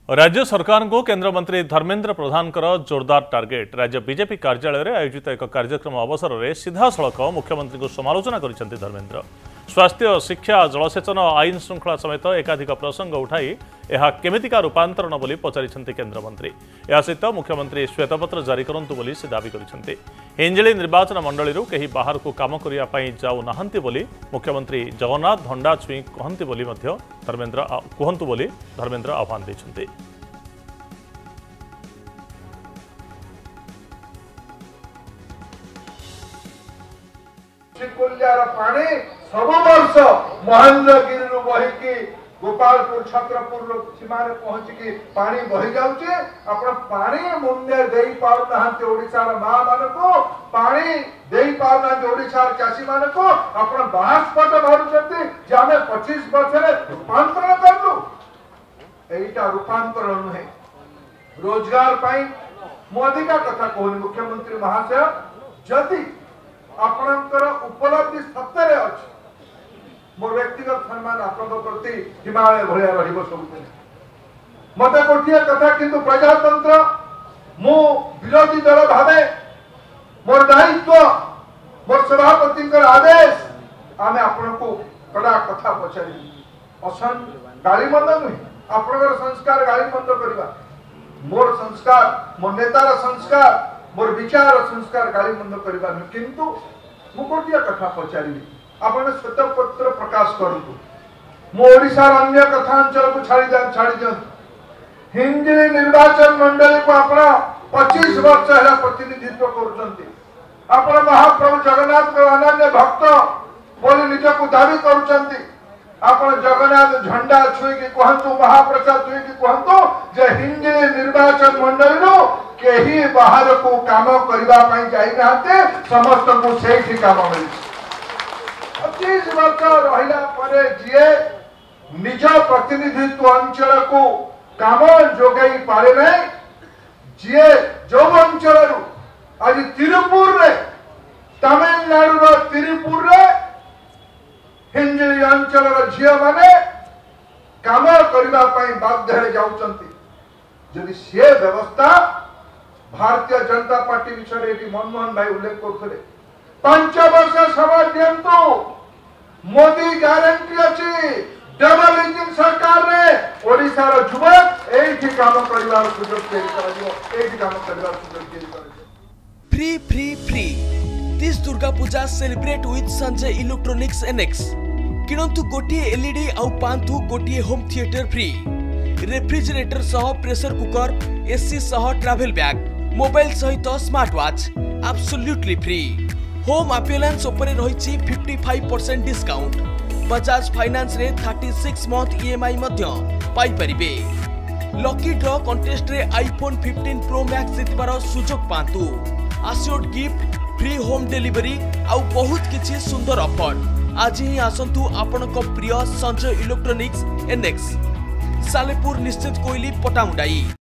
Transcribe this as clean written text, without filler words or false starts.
राज्य सरकार को केंद्र मंत्री धर्मेंद्र प्रधान जोरदार टार्गेट। राज्य बीजेपी कार्यालय में आयोजित एक कार्यक्रम अवसर में सीधासख मुख्यमंत्री को समालोचना कर धर्मेंद्र। स्वास्थ्य, शिक्षा, जलसेचन, आईन श्रृंखला समेत एकाधिक प्रसंग उठाई यह केमितिका रूपांतरण बोली पचारि केन्द्रमंत्री। या सहित मुख्यमंत्री श्वेतपत्र जारी करंतु बोली से दाबी करिसेंति। हिंजिली निर्वाचन मंडली कहीं बाहर को काम करिया पई जाऊ नाहंती बोली मुख्यमंत्री जगन्नाथ धंडा छुई कहंती बोली मध्य धर्मेंद्र आह्वान दैछंति। पानी सब वर्ष महेंद्रगिरी बहिकी गोपालपुर छत्रपुर सीमा पहुंचिकी पानी बही जाऊे। आप पानी मूल्य दे पाना ओडिशार माँ मान को पानी दे पाना ओडिशार चाषी मान को आप बास्पट मारुंट आम 25 वर्ष रूपांतरण करूँ। यहीटा रूपांतरण नुहे रोजगार अधिका कथा कहूनी मुख्यमंत्री महाशय जदि आपणकर उपलब्धि सत्य अच्छी मोर व्यक्तिगत सम्मान आपन प्रति हिमालय भलिया रहिबो सबुदिन। मते गोटिए कथा किंतु प्रजातंत्र मु विरोधी दल भावे मोर दायित्व मोर सभापति आदेश आमे आपन को कड़ा कथा पचारि असन गाली मंद नुहे आपनकर संस्कार गाली मंद करबा मोर संस्कार मोर नेतार संस्कार मोर विचार संस्कार गाली मंद करबा किंतु मु गोटिए कथा पचारि आपने श्वेतपत्र प्रकाश करूँ मो ओडिशार अन्य कथांचल को छाड़ी दिखाँ। हिंजिली निर्वाचन मंडली को आप 25 वर्ष है प्रतिनिधित्व कर महाप्रभु जगन्नाथ अनन्य भक्त बोली निजक दावी कर जगन्नाथ झंडा छुईकी कहतु महाप्रसाद छुईकी कहतु जे हिंजिली निर्वाचन मंडली कहीं बाहर को काम करने जाइना समस्त को से काम मिली 25 वर्ष रहा जी निज प्रतिनिधित्व अंचल को काम जोगाई पारे ना जी जो अंचल आज तिरुपुर रे तमिलनाडु तिरुपुर रे हिंजिली अंचल झील माने काम करने बाध्य जदि सी व्यवस्था भारतीय जनता पार्टी विषय मनमोहन भाई उल्लेख करते 5 वर्ष समय दिंतु मोदी गारंटी अच्छी डबल इंजिन सरकार ने ओडिशार युवक एठी काम करिवार सुयोग free free free this Durga Puja celebrate with Sanjay electronics एनएक्स किणंतु गोटिए एलईडी आउ पांथु गोटिए होम थिएटर फ्री रेफ्रिजरेटर सह प्रेशर कुकर एसी सह ट्रैवल बैग मोबाइल सहित smart watch absolutely free. Home appliance उपरे रहिछि 55% डिस्काउंट। बजाज फाइनेंस रे 36 मंथ ईएमआई मध्य पाई परिबे। लकी ड्रॉ कंटेस्ट रे आईफोन 15 प्रो मैक्स जितबार सुजोग पांतु। Assured gift free home delivery आउ बहुत किछि सुंदर ऑफर। आज ही आसंतु आपनक प्रिय संजय इलेक्ट्रॉनिक्स एनएक्स सालेपुर निश्चित कोइली पटामुंडाई।